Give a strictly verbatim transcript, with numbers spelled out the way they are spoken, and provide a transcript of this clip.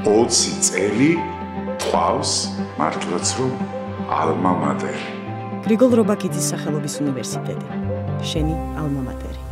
ოცი წელი ყავს მართლაც რომ ალმა მატერი. გრიგოლ რობაქიძის სახელობის უნივერსიტეტი. შენი ალმა მატერი.